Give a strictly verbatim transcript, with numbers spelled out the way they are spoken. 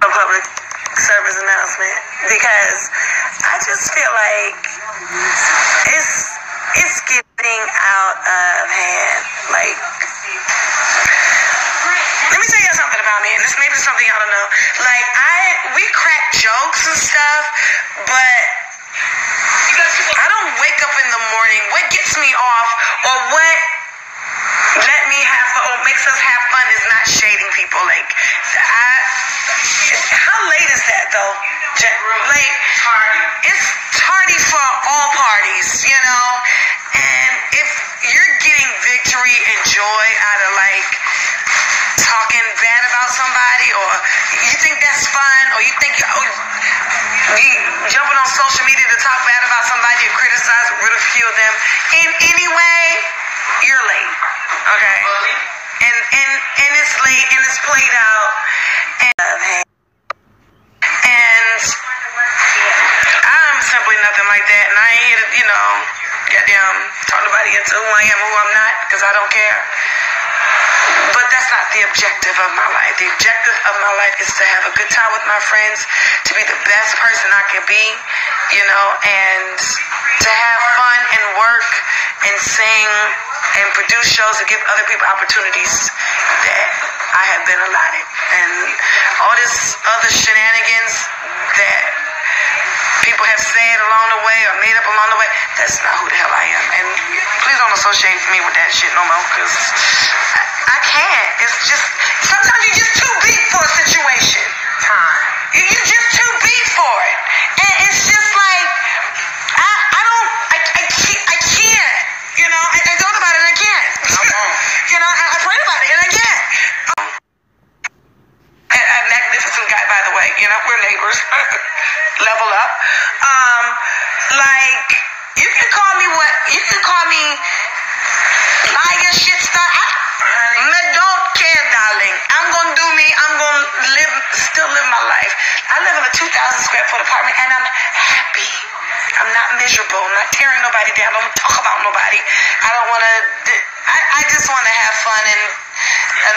A public service announcement, because I just feel like it's it's getting out of hand. Like, let me tell you something about me, and this may be something y'all don't know. Like, I we crack jokes and stuff, but I don't wake up in the morning. What gets me off, or what let me have fun, or makes us have fun, is not shading people. Like, I, how late is that though? Like, it's tardy for all parties, you know. And if you're getting victory and joy out of like talking bad about somebody, or you think that's fun, or you think oh, you jumping on social media to talk bad about somebody or criticize, ridicule them in any way, you're late. Okay, and and and it's late and it's played out, and and I'm simply nothing like that. And I ain't here to, you know, goddamn talk nobody into who I am, who I'm not, because I don't care. But that's not the objective of my life. The objective of my life is to have a good time with my friends, to be the best person I can be, you know, and to have fun and work and sing and produce shows and give other people opportunities that I have been allotted. And all this other shenanigans that people have said along the way or made up along the way, that's not who the hell I am. And please don't associate me with that shit no more, because I, I can't. It's just, sometimes you're just too big for a situation. Time. You, you're just too big for it. And it's just like, I, I don't, I, I can't, I can't. You know, I, I thought about it and I can't. You know, I, I prayed about it and I can't. Um, a, a magnificent guy, by the way. You know, we're neighbors. Level up. Um, like, you can call me what, you can call me liar, shit star. I, I don't care, darling. I'm gonna do me. I'm gonna live, still live my life. I live in a two thousand square foot apartment and I'm happy. I'm not miserable. I'm not tearing nobody down. I don't talk about nobody. I don't want to. I, I just want to have fun and